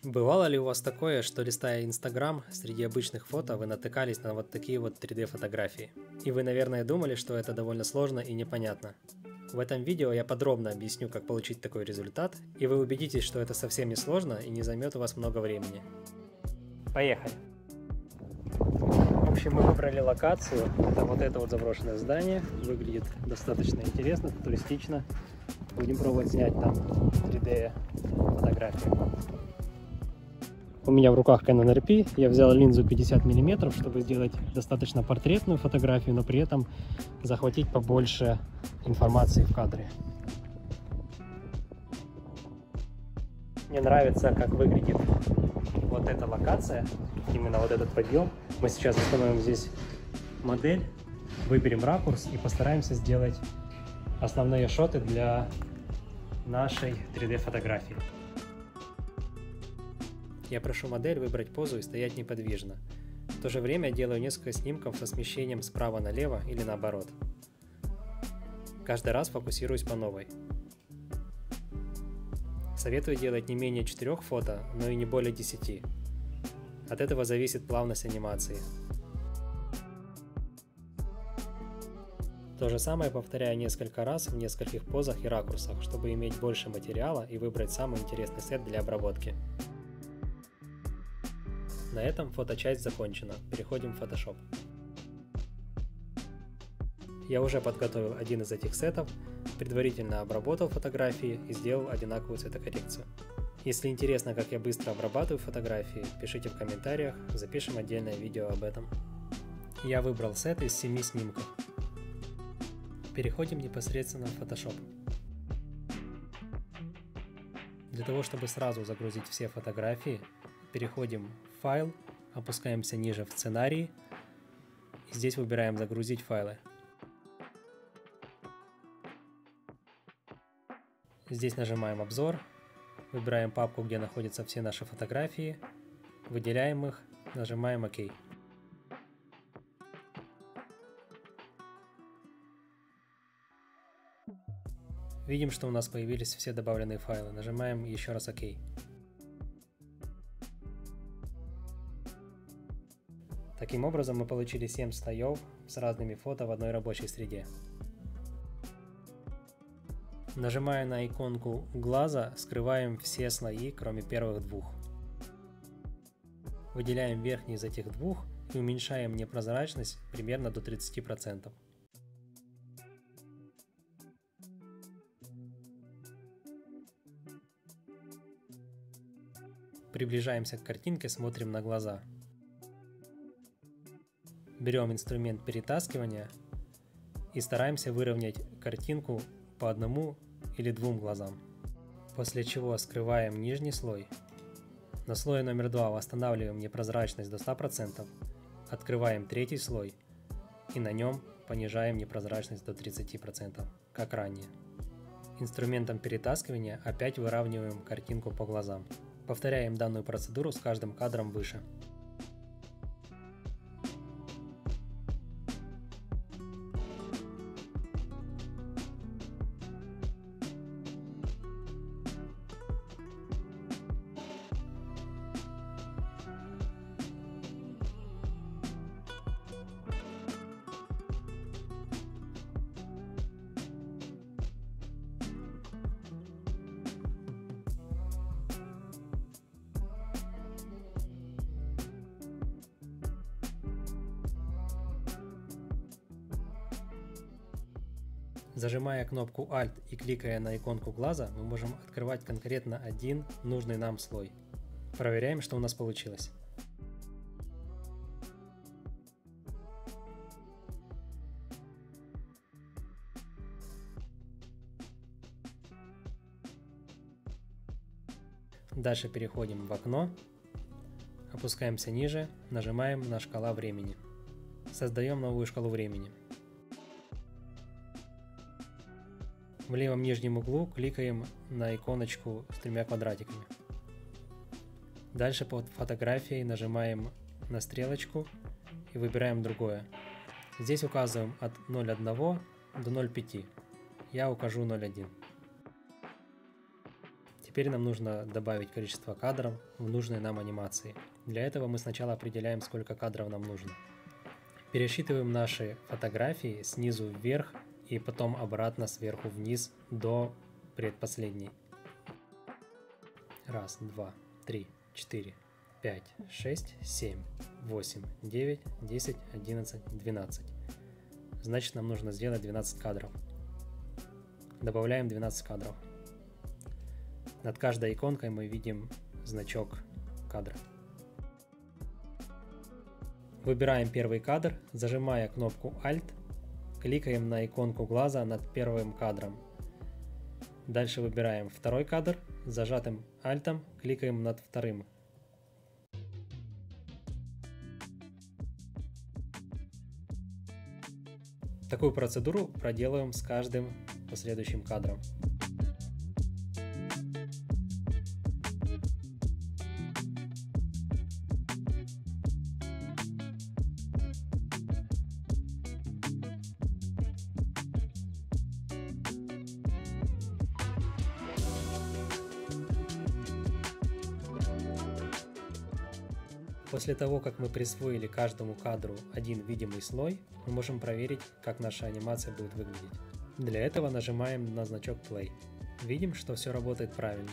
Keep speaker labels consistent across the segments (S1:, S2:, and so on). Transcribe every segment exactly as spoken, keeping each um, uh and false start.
S1: Бывало ли у вас такое, что листая Инстаграм, среди обычных фото вы натыкались на вот такие вот три дэ фотографии? И вы, наверное, думали, что это довольно сложно и непонятно. В этом видео я подробно объясню, как получить такой результат, и вы убедитесь, что это совсем не сложно и не займет у вас много времени. Поехали! В общем, мы выбрали локацию. Это вот это вот заброшенное здание. Выглядит достаточно интересно, туристично. Будем пробовать снять там три дэ фотографию. У меня в руках Canon эр пи, я взял линзу пятьдесят миллиметров, чтобы сделать достаточно портретную фотографию, но при этом захватить побольше информации в кадре. Мне нравится, как выглядит вот эта локация, именно вот этот подъем. Мы сейчас установим здесь модель, выберем ракурс и постараемся сделать основные шоты для нашей три дэ фотографии. Я прошу модель выбрать позу и стоять неподвижно. В то же время делаю несколько снимков со смещением справа налево или наоборот. Каждый раз фокусируюсь по новой. Советую делать не менее четырёх фото, но и не более десяти. От этого зависит плавность анимации. То же самое повторяю несколько раз в нескольких позах и ракурсах, чтобы иметь больше материала и выбрать самый интересный сет для обработки. На этом фоточасть закончена. Переходим в Photoshop. Я уже подготовил один из этих сетов, предварительно обработал фотографии и сделал одинаковую цветокоррекцию. Если интересно, как я быстро обрабатываю фотографии, пишите в комментариях, запишем отдельное видео об этом. Я выбрал сет из семи снимков. Переходим непосредственно в Photoshop. Для того, чтобы сразу загрузить все фотографии, переходим в файл, опускаемся ниже в сценарий и здесь выбираем загрузить файлы. Здесь нажимаем обзор, выбираем папку, где находятся все наши фотографии, выделяем их, нажимаем ОК. Видим, что у нас появились все добавленные файлы, нажимаем еще раз ОК. Таким образом мы получили семь слоев с разными фото в одной рабочей среде. Нажимая на иконку глаза, скрываем все слои, кроме первых двух. Выделяем верхний из этих двух и уменьшаем непрозрачность примерно до тридцати процентов. Приближаемся к картинке, смотрим на глаза. Берем инструмент перетаскивания и стараемся выровнять картинку по одному или двум глазам. После чего скрываем нижний слой. На слое номер два восстанавливаем непрозрачность до ста процентов, открываем третий слой и на нем понижаем непрозрачность до тридцати процентов, как ранее. Инструментом перетаскивания опять выравниваем картинку по глазам. Повторяем данную процедуру с каждым кадром выше. Зажимая кнопку Alt и кликая на иконку глаза, мы можем открывать конкретно один нужный нам слой. Проверяем, что у нас получилось. Дальше переходим в окно, опускаемся ниже, нажимаем на шкала времени. Создаем новую шкалу времени. В левом нижнем углу кликаем на иконочку с тремя квадратиками. Дальше под фотографией нажимаем на стрелочку и выбираем другое. Здесь указываем от ноль целых одной до ноль целых пяти. Я укажу ноль целых одну. Теперь нам нужно добавить количество кадров в нужной нам анимации. Для этого мы сначала определяем, сколько кадров нам нужно. Пересчитываем наши фотографии снизу вверх и потом обратно сверху вниз до предпоследней. Раз, два, три, четыре, пять, шесть, семь, восемь, девять, десять, одиннадцать, двенадцать. Значит, нам нужно сделать двенадцать кадров. Добавляем двенадцать кадров. Над каждой иконкой мы видим значок кадра. Выбираем первый кадр, зажимая кнопку Alt, кликаем на иконку глаза над первым кадром. Дальше выбираем второй кадр, зажатым Alt кликаем над вторым. Такую процедуру проделаем с каждым последующим кадром. После того, как мы присвоили каждому кадру один видимый слой, мы можем проверить, как наша анимация будет выглядеть. Для этого нажимаем на значок Play. Видим, что все работает правильно.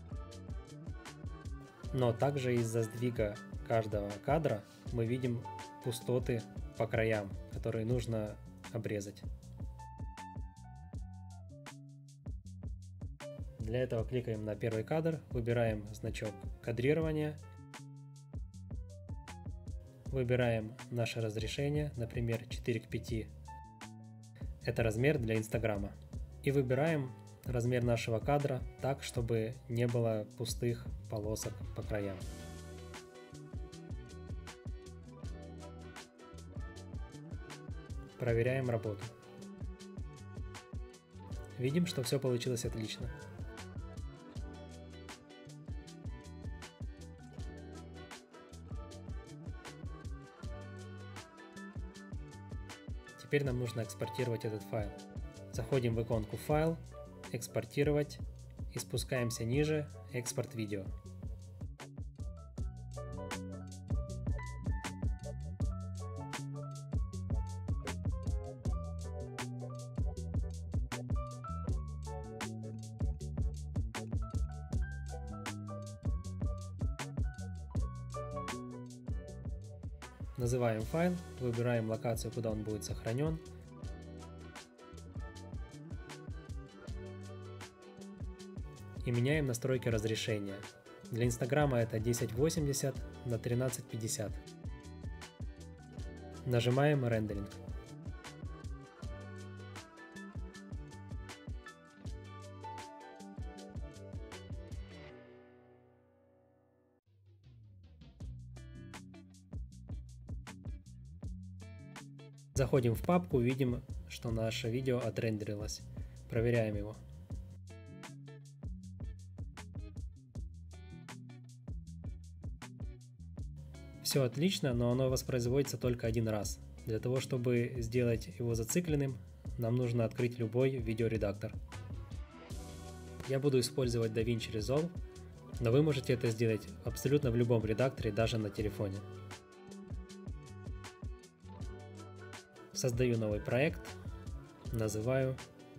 S1: Но также из-за сдвига каждого кадра мы видим пустоты по краям, которые нужно обрезать. Для этого кликаем на первый кадр, выбираем значок кадрирования. Выбираем наше разрешение, например, четыре к пяти. Это размер для Инстаграма. И выбираем размер нашего кадра так, чтобы не было пустых полосок по краям. Проверяем работу. Видим, что все получилось отлично. Теперь нам нужно экспортировать этот файл. Заходим в иконку «Файл», «Экспортировать» и спускаемся ниже «Экспорт видео». Называем файл, выбираем локацию, куда он будет сохранен. И меняем настройки разрешения. Для Инстаграма это тысяча восемьдесят на тринадцать пятьдесят. Нажимаем рендеринг. Заходим в папку, видим, что наше видео отрендерилось. Проверяем его. Все отлично, но оно воспроизводится только один раз. Для того, чтобы сделать его зацикленным, нам нужно открыть любой видеоредактор. Я буду использовать DaVinci Resolve, но вы можете это сделать абсолютно в любом редакторе, даже на телефоне. Создаю новый проект, называю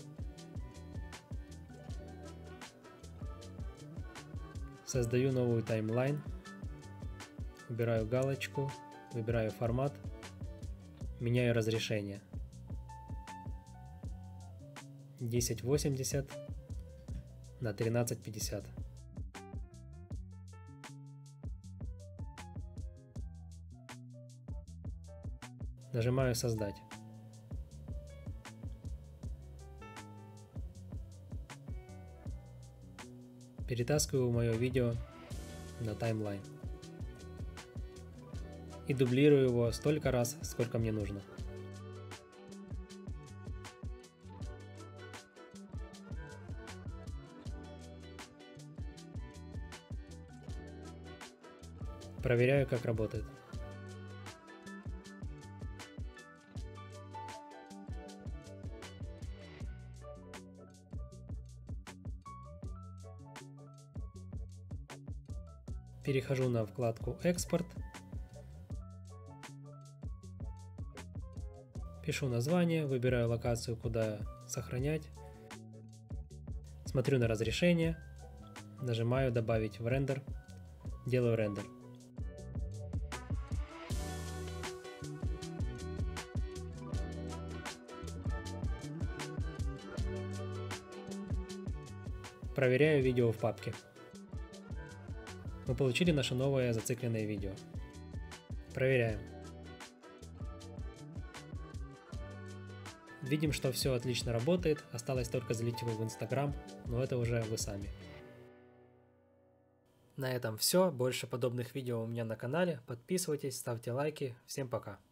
S1: Создаю новую таймлайн, выбираю галочку, выбираю формат, меняю разрешение тысяча восемьдесят на тринадцать пятьдесят. Нажимаю «Создать». Перетаскиваю мое видео на таймлайн и дублирую его столько раз, сколько мне нужно. Проверяю, как работает. Перехожу на вкладку «Экспорт». Пишу название, выбираю локацию, куда сохранять. Смотрю на разрешение. Нажимаю «Добавить в рендер». Делаю рендер. Проверяю видео в папке. Мы получили наше новое зацикленное видео. Проверяем. Видим, что все отлично работает, осталось только залить его в Instagram, но это уже вы сами. На этом все. Больше подобных видео у меня на канале. Подписывайтесь, ставьте лайки. Всем пока.